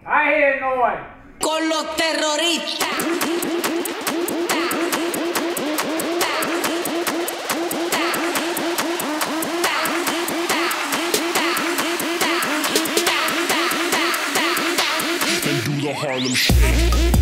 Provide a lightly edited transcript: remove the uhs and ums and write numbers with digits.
I hear noise. Con los terroristas. And do the Harlem Shake.